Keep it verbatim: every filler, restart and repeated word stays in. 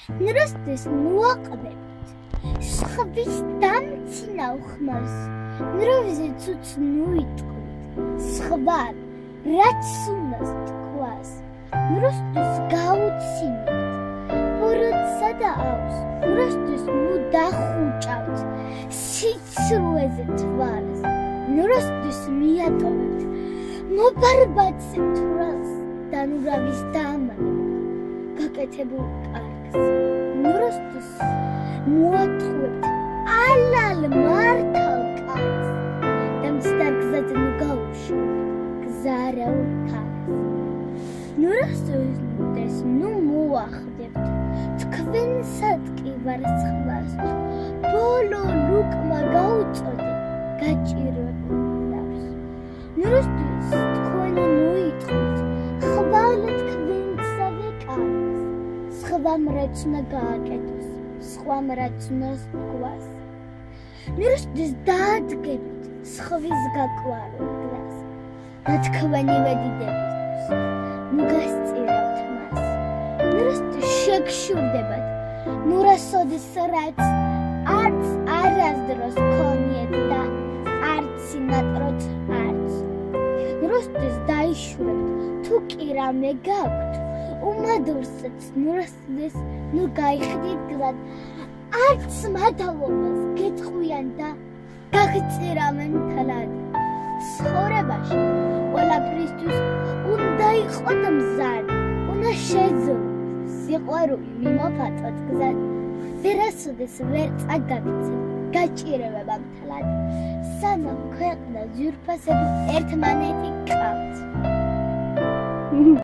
ნურასოდეს მოაყენებთ სხვის დამცინავ ხმას ნურვიზე ცუც ნუიტყვით სხვა რაც უნდას თქვას ნურასოდეს გაუცინებთ ბოროტსა და აქვს ნურასოდეს ნუ დახუჭავთ სიცრუეზე თვალს ნურასოდეს მიატოვებთ მობარბაცებთ რას და ნურავის დაამანებთ გაკეთებულ კარგს ნურასოდეს მოათხოვებთ ალალ მართავ კაცს და მცდარ გზაზე ნუ გაუშვებთ გზარავ თავს ნურასოდეს ნუ მოახდებთ თქვენსად კი ვარცხლას ბოლო ლუკმა გაუწოდე გაჭირვებს ნურასოდეს თქვენი ნუიტყვით ხვალე თქვენსავე კარგს სხვამ რაც უნდა გააკეთოს სხვამ რაც უნდა თქვას ნურასოდეს დაადგებით სხვის გაკვარებას და თქვენივე დიდებისთვის ნუ გასწირავთ მას ნურასოდეს შეგშურდებათ ნურასოდეს რაც არც არასდროს გქონიეთ და არც იმატროთ არც ნურასოდეს დაიშურებთ თუ კი რამე გაქვთ უმადურსაც ნურასოდეს ნუ გაიხდით გზად არც მადლობას გეტყვიან და გაგწირავენ თლად ცხოვრებაში ყველაფრისთვის უნდა იყოთ მზად უნდა შეძლოთ სიყვარული მიმოფაწოთ გზად ვერასოდეს ვერ წაგაგცეთ გაჭირვება მთლად სანამ ქვეყნა ძვირფასები ერთმანეთი გყავთ